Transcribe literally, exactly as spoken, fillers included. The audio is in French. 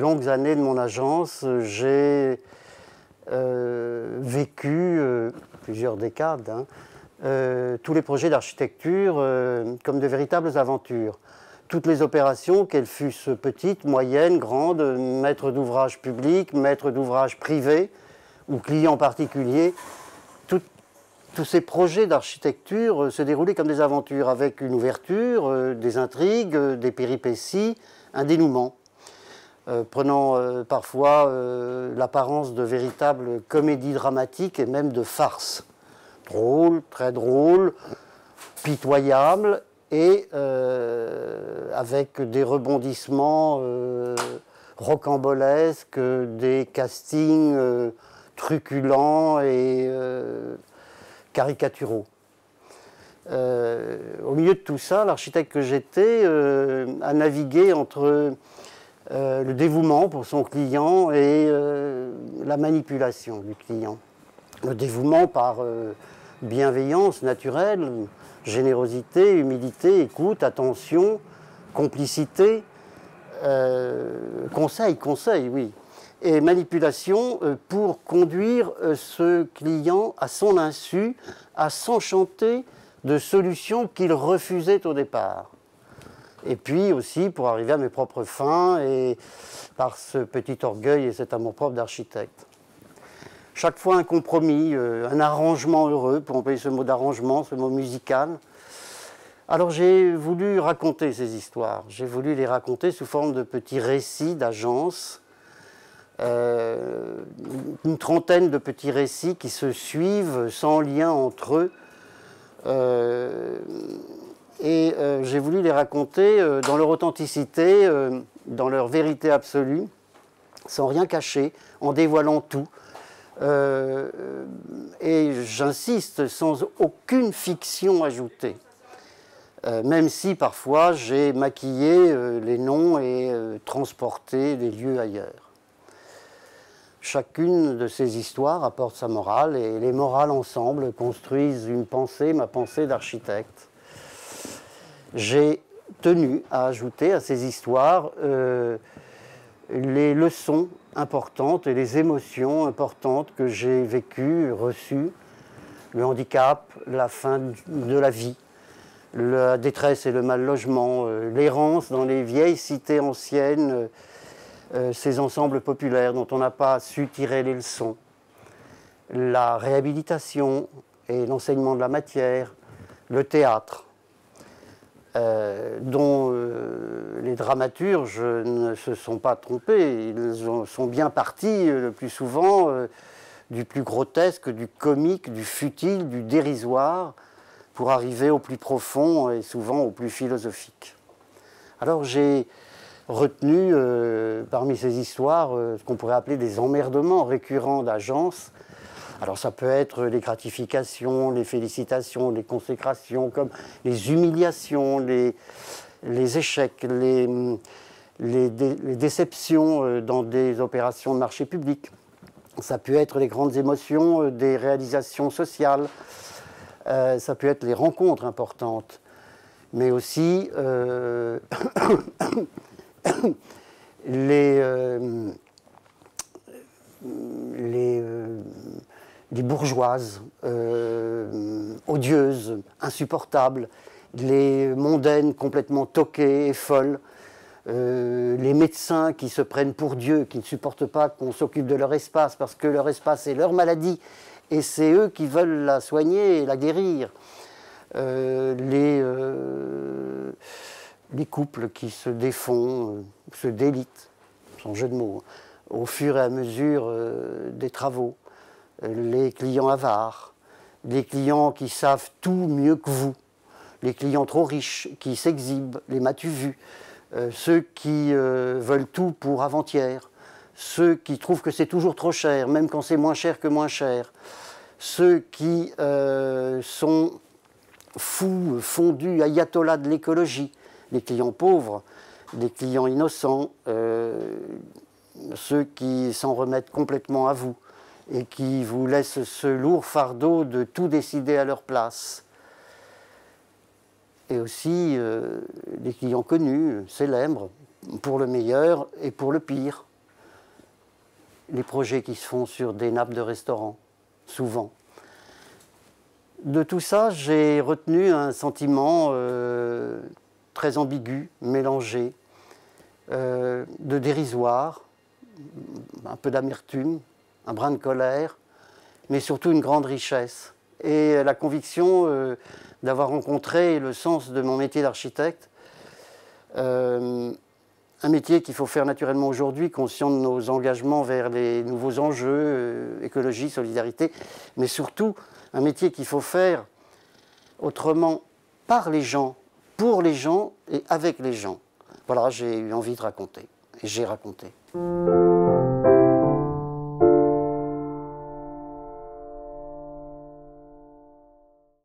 longues années de mon agence, j'ai euh, vécu euh, plusieurs décades, hein, euh, tous les projets d'architecture euh, comme de véritables aventures. Toutes les opérations, qu'elles fussent petites, moyennes, grandes, maîtres d'ouvrage publics, maîtres d'ouvrage privés ou clients particuliers, tout, tous ces projets d'architecture euh, se déroulaient comme des aventures, avec une ouverture, euh, des intrigues, euh, des péripéties, un dénouement. Euh, prenant euh, parfois euh, l'apparence de véritables comédies dramatiques et même de farces. Drôles, très drôles, pitoyables et euh, avec des rebondissements euh, rocambolesques, des castings euh, truculents et euh, caricaturaux. Euh, au milieu de tout ça, l'architecte que j'étais euh, a navigué entre Euh, le dévouement pour son client et euh, la manipulation du client. Le dévouement par euh, bienveillance naturelle, générosité, humilité, écoute, attention, complicité, euh, conseil, conseil, oui. Et manipulation euh, pour conduire euh, ce client à son insu, à s'enchanter de solutions qu'il refusait au départ. Et puis aussi pour arriver à mes propres fins et par ce petit orgueil et cet amour-propre d'architecte. Chaque fois un compromis, euh, un arrangement heureux, pour employer ce mot d'arrangement, ce mot musical. Alors j'ai voulu raconter ces histoires, j'ai voulu les raconter sous forme de petits récits d'agence, euh, une trentaine de petits récits qui se suivent sans lien entre eux. Euh, Et euh, j'ai voulu les raconter euh, dans leur authenticité, euh, dans leur vérité absolue, sans rien cacher, en dévoilant tout. Euh, et j'insiste, sans aucune fiction ajoutée. Euh, même si parfois j'ai maquillé euh, les noms et euh, transporté les lieux ailleurs. Chacune de ces histoires apporte sa morale et les morales ensemble construisent une pensée, ma pensée d'architecte. J'ai tenu à ajouter à ces histoires euh, les leçons importantes et les émotions importantes que j'ai vécues, reçues, le handicap, la fin de la vie, la détresse et le mal logement, euh, l'errance dans les vieilles cités anciennes, euh, ces ensembles populaires dont on n'a pas su tirer les leçons, la réhabilitation et l'enseignement de la matière, le théâtre. Euh, dont euh, les dramaturges ne se sont pas trompés. Ils ont, sont bien partis euh, le plus souvent euh, du plus grotesque, du comique, du futile, du dérisoire, pour arriver au plus profond et souvent au plus philosophique. Alors j'ai retenu euh, parmi ces histoires euh, ce qu'on pourrait appeler des emmerdements récurrents d'agence. Alors ça peut être les gratifications, les félicitations, les consécrations, comme les humiliations, les, les échecs, les, les, dé, les déceptions dans des opérations de marché public. Ça peut être les grandes émotions des réalisations sociales. Euh, ça peut être les rencontres importantes. Mais aussi euh, les... Euh, les euh, les bourgeoises, euh, odieuses, insupportables, les mondaines complètement toquées et folles, euh, les médecins qui se prennent pour Dieu, qui ne supportent pas qu'on s'occupe de leur espace parce que leur espace est leur maladie et c'est eux qui veulent la soigner et la guérir. Euh, les, euh, les couples qui se défont, euh, se délitent, sans jeu de mots, au fur et à mesure euh, des travaux. Les clients avares, les clients qui savent tout mieux que vous, les clients trop riches qui s'exhibent, les m'as-tu vus, euh, ceux qui euh, veulent tout pour avant-hier, ceux qui trouvent que c'est toujours trop cher, même quand c'est moins cher que moins cher, ceux qui euh, sont fous, fondus, ayatollahs de l'écologie, les clients pauvres, les clients innocents, euh, ceux qui s'en remettent complètement à vous et qui vous laissent ce lourd fardeau de tout décider à leur place. Et aussi euh, des clients connus, célèbres, pour le meilleur et pour le pire. les projets qui se font sur des nappes de restaurants, souvent. De tout ça, j'ai retenu un sentiment euh, très ambigu, mélangé, euh, de dérisoire, un peu d'amertume, un brin de colère, mais surtout une grande richesse. Et la conviction euh, d'avoir rencontré le sens de mon métier d'architecte, euh, un métier qu'il faut faire naturellement aujourd'hui, conscient de nos engagements vers les nouveaux enjeux, euh, écologie, solidarité, mais surtout un métier qu'il faut faire autrement, par les gens, pour les gens et avec les gens. Voilà, j'ai eu envie de raconter, et j'ai raconté.